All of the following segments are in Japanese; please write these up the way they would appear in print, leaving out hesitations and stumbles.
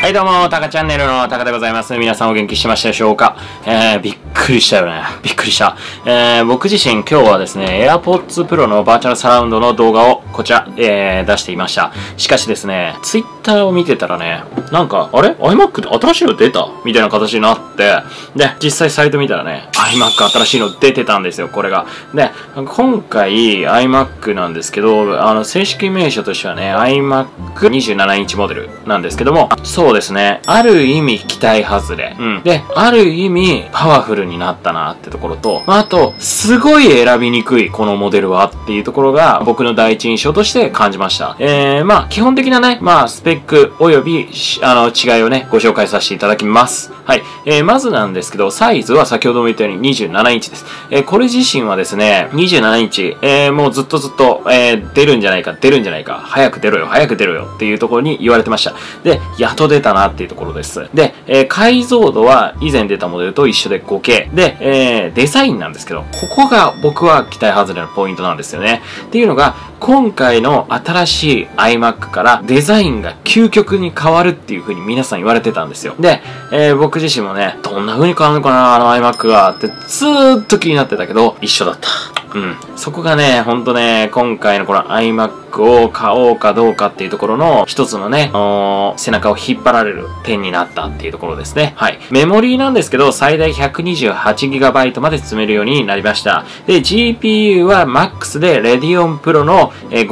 はいどうも、タカチャンネルのタカでございます。皆さんお元気してましたでしょうか？びっくりしたよね。びっくりした。僕自身今日はですね、AirPods Pro のバーチャルサラウンドの動画をこちら、出していました。しかしですね、Twitter を見てたらね、なんか、あれ ?iMac で新しいの出たみたいな形になって、で、実際サイト見たらね、iMac 新しいの出てたんですよ、これが。で、今回 iMac なんですけど、正式名称としてはね、iMac 27インチモデルなんですけども、そうですね。ある意味期待外れ。で、ある意味パワフルになったなってところと、あと、すごい選びにくいこのモデルはっていうところが僕の第一印象として感じました。基本的なね、スペックおよび、違いをね、ご紹介させていただきます。はい。まずなんですけど、サイズは先ほども言ったように27インチです。これ自身はですね、27インチ、もうずっと、出るんじゃないか、早く出ろよっていうところに言われてました。で、やっと出たなっていうところです。で、解像度は以前出たモデルと一緒で 5K。で、デザインなんですけど、ここが僕は期待外れのポイントなんですよね。っていうのが、今回の新しい iMac からデザインが究極に変わるっていう風に皆さん言われてたんですよ。で、僕自身もね、どんな風に変わるのかな、iMac がってずーっと気になってたけど、一緒だった。そこがね、ほんとね、今回のこの iMac を買おうかどうかっていうところの一つのね、背中を引っ張られる点になったっていうところですね。はい。メモリーなんですけど、最大 128GB まで積めるようになりました。で、GPU は MAX で Radeon Pro の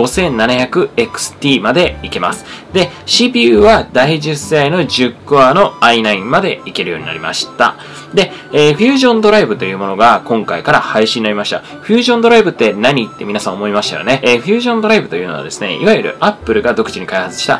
5700XT までいけます。で、CPU は第10世代の10コアの i9 までいけるようになりました。で、Fusion Drive というものが今回から配信になりました。Fusion Drive って何って皆さん思いましたよね。Fusion Drive というのはですね、いわゆる Apple が独自に開発した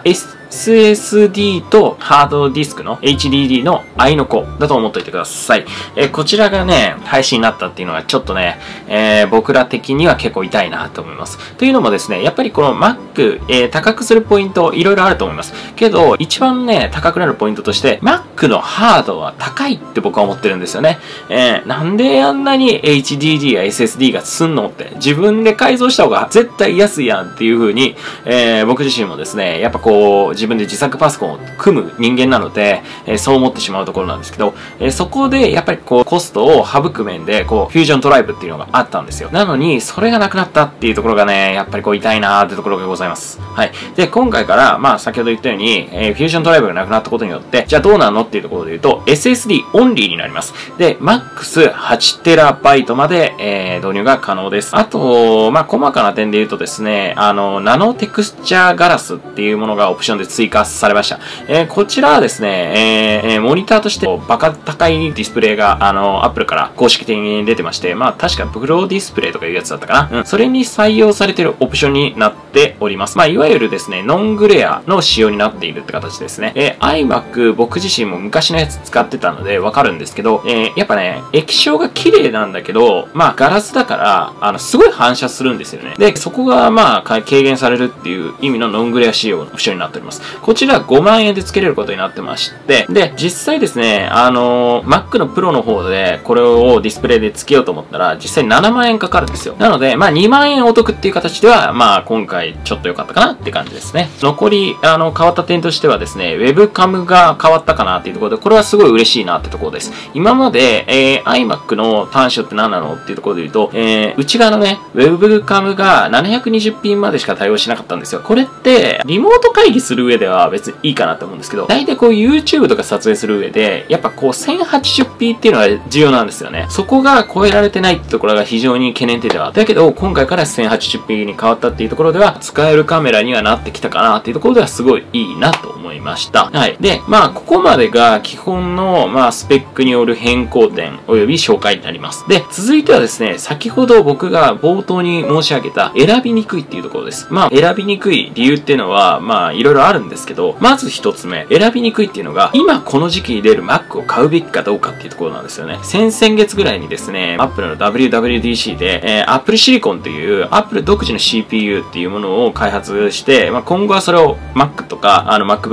SSD とハードディスクの HDD の合いの子だと思っておいてください。こちらがね、配信になったっていうのはちょっとね、僕ら的には結構痛いなと思います。というのもですね、やっぱりこの Mac、高くするポイントいろいろあると思います。けど、一番ね、高くなるポイントとして、Mac のハードは高いって僕は思ってるんですよね。なんであんなに HDD や SSD がすんのって、自分で改造した方が絶対安いやんっていう風に、僕自身もですね、やっぱこう、自分で自作パソコンを組む人間なので、そう思ってしまうところなんですけど、そこでやっぱりこうコストを省く面でこうフュージョンドライブっていうのがあったんですよ。なのにそれがなくなったっていうところがね、やっぱりこう痛いなーってところがございます。はい。で、今回から先ほど言ったように、フュージョンドライブがなくなったことによって、じゃあどうなのっていうところで言うと SSD オンリーになります。で、MAX8TB まで、導入が可能です。あと、細かな点で言うとですね、ナノテクスチャーガラスっていうものがオプションで追加されました。こちらはですね、モニターとしてバカ高いディスプレイが、Apple から公式的に出てまして、確かプロディスプレイとかいうやつだったかな。それに採用されているオプションになっております。いわゆるですね、ノングレアの仕様になっているって形ですね。iMac 僕自身も昔のやつ使ってたのでわかるんですけど、やっぱね、液晶が綺麗なんだけど、ガラスだから、すごい反射するんですよね。で、そこが軽減されるっていう意味のノングレア仕様のオプションになっております。こちら5万円で付けれることになってまして、で、実際ですね、Mac の Pro の方でこれをディスプレイで付けようと思ったら、実際7万円かかるんですよ。なので、2万円お得っていう形では、今回ちょっと良かったかなって感じですね。残り、変わった点としてはですね、ウェブカムが変わったかなっていうところで、これはすごい嬉しいなってところです。今まで、iMac の端子って何なのっていうところで言うと、内側のね、ウェブカムが720ピンまでしか対応しなかったんですよ。これって、リモート会議する上では別にいいかなと思うんですけど、大体こう YouTube とか撮影する上で、やっぱこう 1080p っていうのが重要なんですよね。そこが超えられてないってところが非常に懸念点では。だけど、今回から 1080p に変わったっていうところでは、使えるカメラにはなってきたかなっていうところではすごいいいなと思いました。はい。で、ここまでが基本の、スペックによる変更点及び紹介になります。で、続いてはですね、先ほど僕が冒頭に申し上げた選びにくいっていうところです。選びにくい理由っていうのは、いろいろあるんですけど、まず一つ目、選びにくいっていうのが、今この時期に出る Mac を買うべきかどうかっていうところなんですよね。先々月ぐらいにですね、Apple の WWDC で、Apple Silicon という Apple 独自の CPU っていうものを開発して、今後はそれを Mac とか、MacBook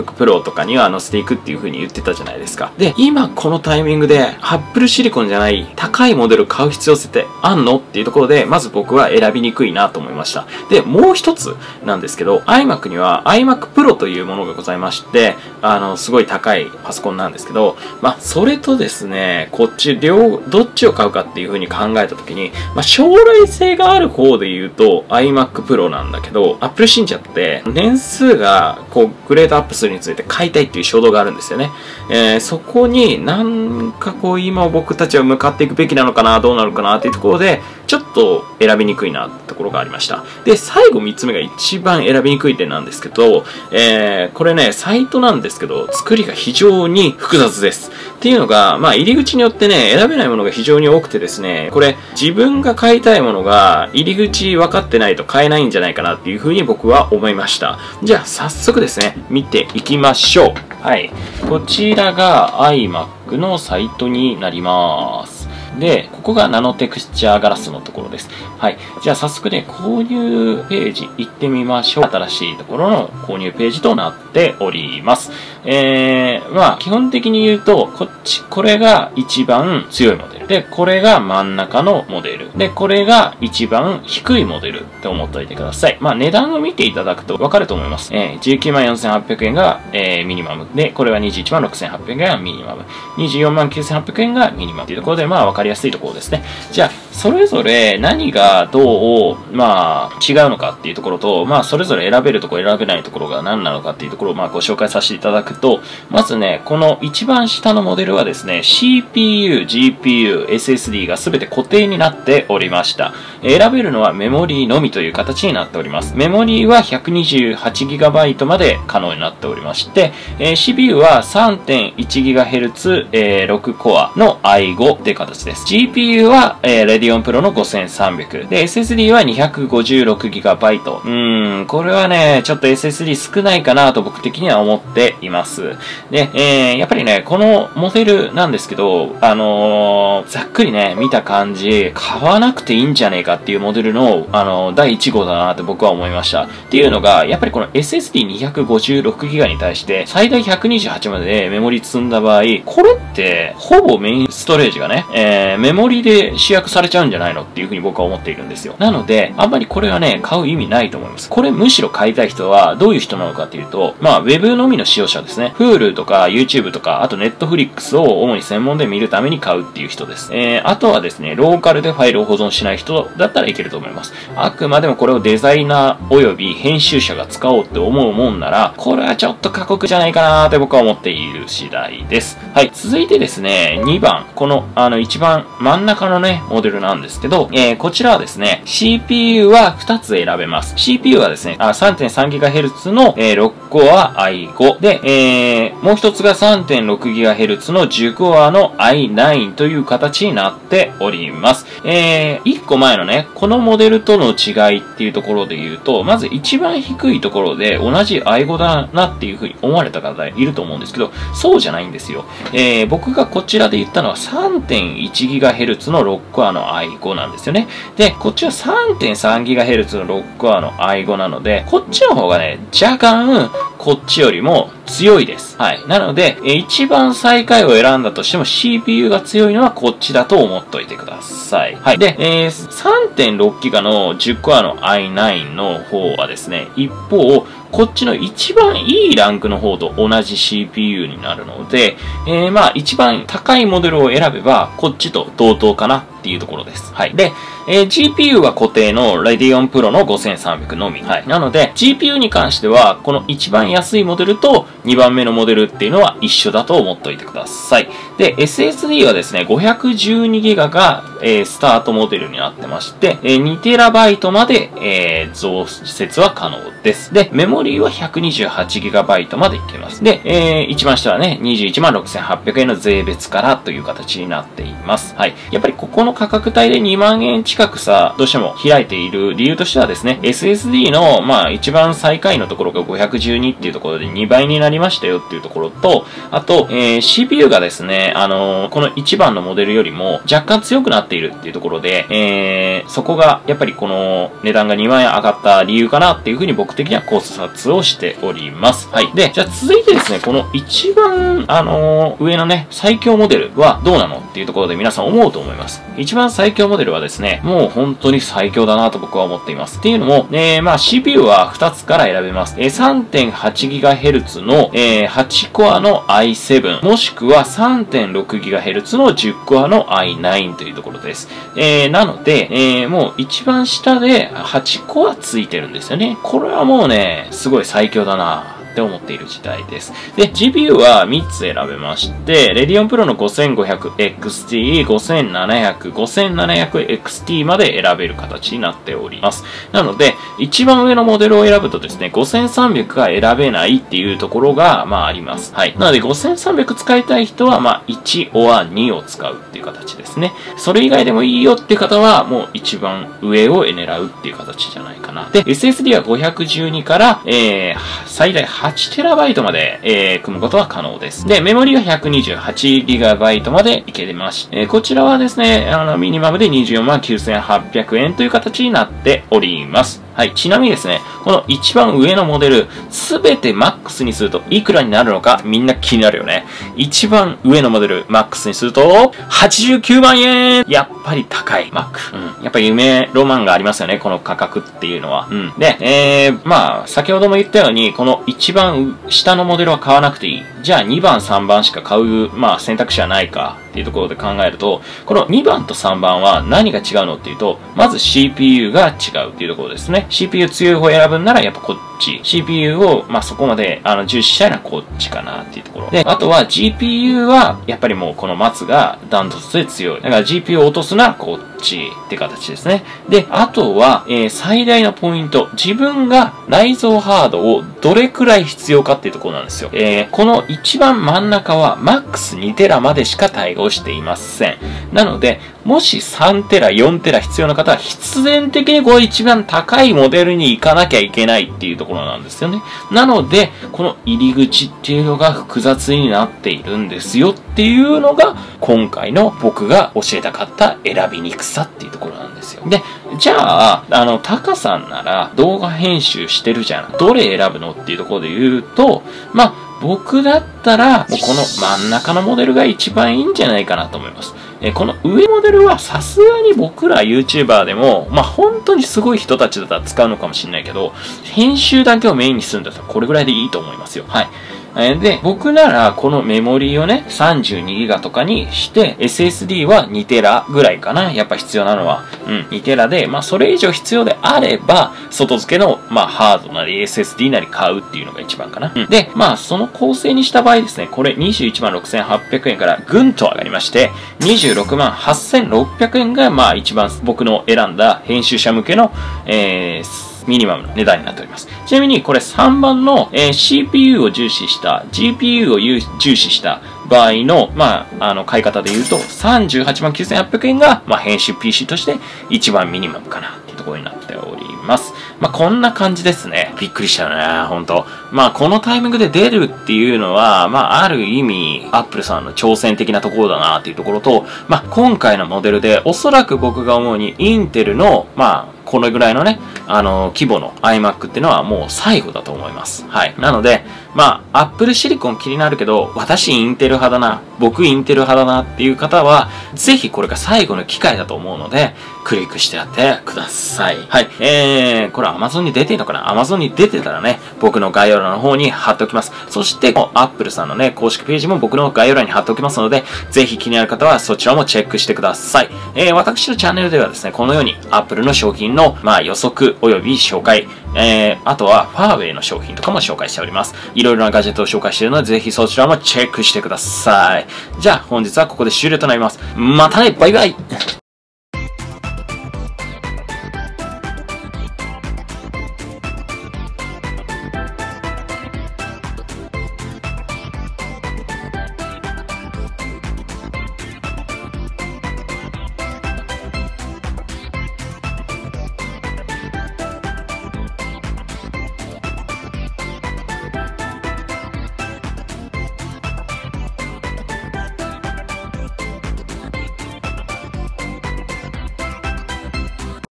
iMac Pro とかには載せていくっていう風に言ってたじゃないですか。で、今このタイミングで Apple Silicon じゃない高いモデル買う必要性ってあんのっていうところで、まず僕は選びにくいなと思いました。で、もう一つなんですけど、iMac には iMac Pro というものがございまして、すごい高いパソコンなんですけど、それとですね、こっちどっちを買うかっていう風に考えたときに、将来性がある方で言うと iMac Pro なんだけど、Apple 信者って年数がグレードアップするについて買いたいっていう衝動があるんですよね。そこになんか今僕たちは向かっていくべきなのかな、どうなるかなっていうところで、ちょっと選びにくいなってところがありました。で、最後3つ目が一番選びにくい点なんですけど、これね、サイトなんですけど、作りが非常に複雑です。っていうのが、入り口によってね、選べないものが非常に多くてですね、これ、自分が買いたいものが、入り口分かってないと買えないんじゃないかなっていうふうに僕は思いました。じゃあ、早速ですね、見ていきましょう。はい。こちらが iMac のサイトになります。で、ここがナノテクスチャーガラスのところです。はい。じゃあ早速ね、購入ページ行ってみましょう。新しいところの購入ページとなっております。基本的に言うと、これが一番強いモデル。で、これが真ん中のモデル。で、これが一番低いモデルって思っておいてください。値段を見ていただくとわかると思います。194,800円が、ミニマム。で、これは216,800円がミニマム。249,800円がミニマムっていうところで、わかりやすいところですね。じゃあ、それぞれ何がどう、違うのかっていうところと、それぞれ選べるところ、選べないところが何なのかっていうところを、ご紹介させていただくと、まずね、この一番下のモデルはですね、CPU、GPU、SSD が全て固定になっておりました。選べるのはメモリーのみという形になっております。メモリーは 128GB まで可能になっておりまして、CPU は 3.1GHz、6コアの i5 っていう形です。GPU は、Radeon Pro の5300。で、SSD は 256GB。これはね、ちょっと SSD 少ないかなと僕的には思っています。で、やっぱりね、このモデルなんですけど、ざっくりね、見た感じ、買わなくていいんじゃねえかっていうモデルの、第1号だなって僕は思いました。っていうのが、やっぱりこの SSD256GB に対して、最大128までメモリ積んだ場合、これって、ほぼメインストレージがね、メモリで集約されちゃうんじゃないのっていうふうに僕は思っているんですよ。なので、あんまりこれはね、買う意味ないと思います。これむしろ買いたい人は、どういう人なのかっていうと、ウェブのみの使用者ですね。Hulu とか YouTube とか、あと Netflix を主に専門で見るために買うっていう人です。あとはですね、ローカルでファイルを保存しない人だったらいけると思います。あくまでもこれをデザイナー及び編集者が使おうって思うもんなら、これはちょっと過酷じゃないかなーって僕は思っている次第です。はい。続いてですね、2番。この、一番真ん中のね、モデルなんですけど、こちらはですね、CPU は2つ選べます。CPU はですね、3.3GHz の、6コア i5 で、もう一つが 3.6GHz の10コアの i9 という形になっております。1個前のね、このモデルとの違いっていうところで言うと、まず一番低いところで同じ i5 だなっていうふうに思われた方いると思うんですけど、そうじゃないんですよ。僕がこちらで言ったのは 3.1GHz の6コアの i5 なんですよね。で、こっちは 3.3GHz の6コアの i5 なので、こっちの方がね、若干、こっちよりも強いです。はい。なので、一番最下位を選んだとしても CPU が強いのはこっちだと思っといてください。はい。で、3.6GB の10コアの i9 の方はですね、一方、こっちの一番いいランクの方と同じ CPU になるので、一番高いモデルを選べば、こっちと同等かなっていうところです。はい。で、GPU は固定の Radeon Pro の5300のみ。はい。なので、GPU に関しては、この一番安いモデルと2番目のモデルっていうのは一緒だと思っておいてください。で、SSD はですね、512GB が、スタートモデルになってまして、2TB まで、増設は可能です。で、メモリーは 128GB までいけます。で、一番下はね、216,800円の税別からという形になっています。はい。やっぱりここの価格帯で2万円近くさ、どうしても開いている理由としてはですね、SSD の、一番最下位のところが512っていうところで2倍になりましたよっていうところと、あと、CPU がですね、この1番のモデルよりも若干強くなっっているっていうところで、そこがやっぱりこの値段が2万円上がった理由かなっていうふうに僕的には考察をしております。はい。で、じゃあ続いてですね、この一番、上のね、最強モデルはどうなのっていうところで皆さん思うと思います。一番最強モデルはですね、もう本当に最強だなと僕は思っています。っていうのも、まあ CPU は2つから選べます。3.8GHz の、8コアの i7、もしくは 3.6GHz の10コアの i9 というところです。なので、もう一番下で8コアついてるんですよね。これはもうね、すごい最強だなって思っている時代です。で、GPU は3つ選べまして、Radeon Pro の 5500XT、5700、5700XT まで選べる形になっております。なので、一番上のモデルを選ぶとですね、5300が選べないっていうところが、まああります。はい。なので、5300使いたい人は、まあ1 or 2を使うっていう形ですね。それ以外でもいいよっていう方は、もう一番上を狙うっていう形じゃないかな。で、SSD は512から、最大8TB まで、組むことは可能です。で、メモリは 128GB までいけます。こちらはですね、ミニマムで249,800円という形になっております。はい。ちなみにですね、この一番上のモデル、すべてマックスにするといくらになるのかみんな気になるよね。一番上のモデル、マックスにすると、89万円やっぱり高い、マック。うん。やっぱり夢、ロマンがありますよね、この価格っていうのは。うん。で、まあ、先ほども言ったように、この一番下のモデルは買わなくていい。じゃあ2番、3番しか買う、まあ選択肢はないかっていうところで考えると、この2番と3番は何が違うのっていうと、まず CPU が違うっていうところですね。CPU 強い方を選ぶんならやっぱこっち。CPU を、まあそこまで重視したいのはこっちかなっていうところ。で、あとは GPU はやっぱりもうこの松がダントツで強い。だから GPU を落とすならこっちって形ですね。で、あとは、最大のポイント。自分が内蔵ハードをどれくらい必要かっていうところなんですよ。この一番真ん中は MAX2TB までしか対応していません。なので、もし3テラ、4テラ必要な方は必然的にこれ一番高いモデルに行かなきゃいけないっていうところなんですよね。なので、この入り口っていうのが複雑になっているんですよっていうのが今回の僕が教えたかった選びにくさっていうところなんですよ。で、じゃあ、タカさんなら動画編集してるじゃん。どれ選ぶのっていうところで言うと、まあ、僕だったら、もうこの真ん中のモデルが一番いいんじゃないかなと思います。この上モデルはさすがに僕ら YouTuber でも、まあ、本当にすごい人たちだったら使うのかもしれないけど、編集だけをメインにするんだったらこれぐらいでいいと思いますよ。はい。で、僕ならこのメモリをね、32GB とかにして、SSD は 2TB ぐらいかな。やっぱ必要なのは。2TB で、まあそれ以上必要であれば、外付けの、まあハードなり SSD なり買うっていうのが一番かな。で、まあその構成にした場合ですね、これ216,800円からぐんと上がりまして、268,600円がまあ一番僕の選んだ編集者向けの、ミニマムの値段になっております。ちなみにこれ3番の、CPU を重視した、GPU を重視した場合の、まあ、買い方で言うと、389,800円が、まあ、編集 PC として一番ミニマムかなっていうところになっております。まあ、こんな感じですね。びっくりしたよね、ほんと。まあ、このタイミングで出るっていうのは、まあ、ある意味、Apple さんの挑戦的なところだなっていうところと、まあ、今回のモデルで、おそらく僕が思うに、インテルの、まあ、これぐらいのね、規模の iMac っていうのはもう最後だと思います。はい。なので、まあ、Apple Silicon 気になるけど、私インテル派だな、僕インテル派だなっていう方は、ぜひこれが最後の機会だと思うので、クリックしてやってください。はい。これ Amazon に出てるのかな？ Amazon に出てたらね、僕の概要欄の方に貼っておきます。そして、Apple さんのね、公式ページも僕の概要欄に貼っておきますので、ぜひ気になる方はそちらもチェックしてください。私のチャンネルではですね、このように Apple の商品の、まあ、予測及び紹介、あとは、ファーウェイの商品とかも紹介しております。いろいろなガジェットを紹介しているので、ぜひそちらもチェックしてください。じゃあ、本日はここで終了となります。またね、バイバイ